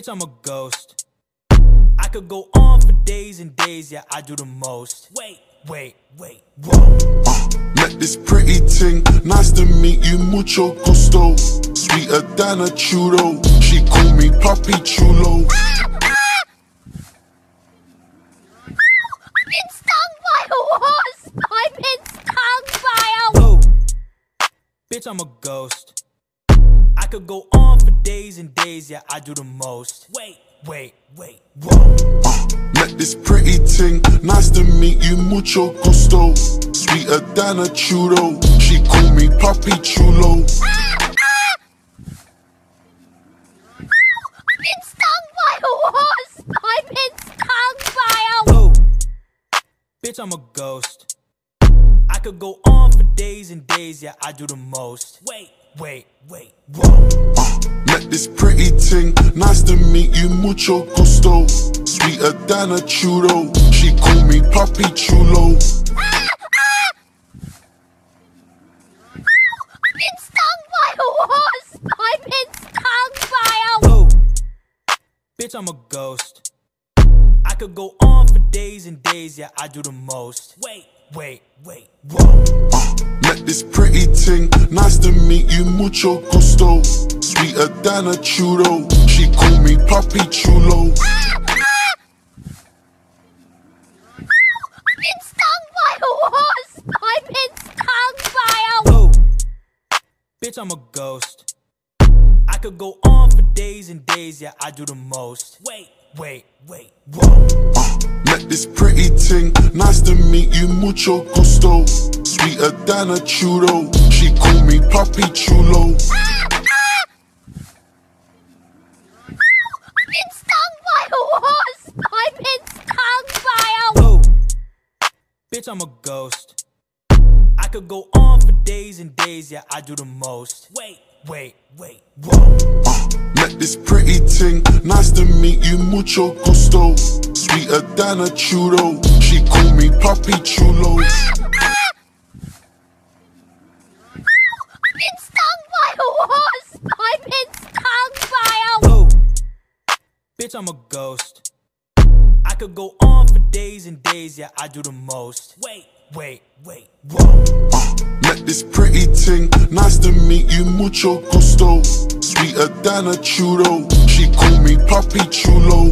Bitch, I'm a ghost. I could go on for days and days, yeah, I do the most. Wait, whoa. Met this pretty ting, nice to meet you, mucho gusto. Sweeter than a churro, she call me Papi Chulo. I've been stung by a wasp! I've been stung by a... Whoa. Bitch, I'm a ghost. I could go on for days and days, yeah, I do the most. Wait, whoa. Met this pretty ting, nice to meet you, mucho gusto. Sweeter than a churro, she call me Papi Chulo. I've been stung by a wasp! I've been stung by a... Whoa. Bitch, I'm a ghost. I could go on for days and days, yeah, I do the most. Wait, whoa. Met this pretty ting, nice to meet you, mucho gusto. Sweeter than a churro, she call me Papi Chulo. I've been stung by a wasp! I've been stung by a... Whoa. Bitch, I'm a ghost. I could go on for days and days, yeah, I do the most. Wait, whoa. Met this pretty ting, nice to meet you, mucho gusto. Sweeter than a churro, she call me Papi Chulo. I've been stung by a wasp! I've been stung by a... Whoa. Bitch, I'm a ghost. I could go on for days and days, yeah, I do the most. Wait, whoa. Met this pretty ting, nice to meet you, mucho gusto. Sweeter than a churro, she call me Papi Chulo. I've been stung by a wasp! I've been stung by a... Whoa. Bitch, I'm a ghost. I could go on for days and days, yeah, I do the most. Wait, whoa. Met this pretty ting, nice to meet you, mucho gusto. Sweeter than a churro, she call me Papi Chulo. I've been stung by a wasp! I've been stung by a... Whoa. Bitch, I'm a ghost. I could go on for days and days, yeah, I do the most. Wait, whoa. Met this pretty ting, nice to meet you, mucho gusto. Sweeter than a churro, she call me Papi Chulo.